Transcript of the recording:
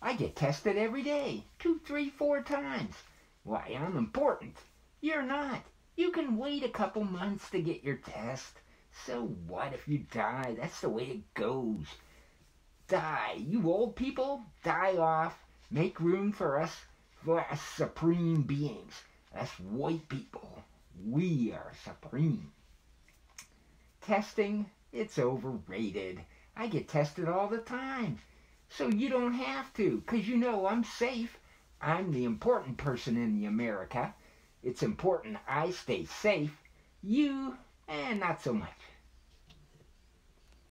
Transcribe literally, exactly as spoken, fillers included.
I get tested every day, two, three, four times. Why, I'm important. You're not. You can wait a couple months to get your test. So what if you die? That's the way it goes. Die. You old people, die off. Make room for us, for us supreme beings. Us white people. We are supreme. Testing, it's overrated. I get tested all the time. So you don't have to, because you know I'm safe. I'm the important person in the America. It's important I stay safe. You, eh, not so much.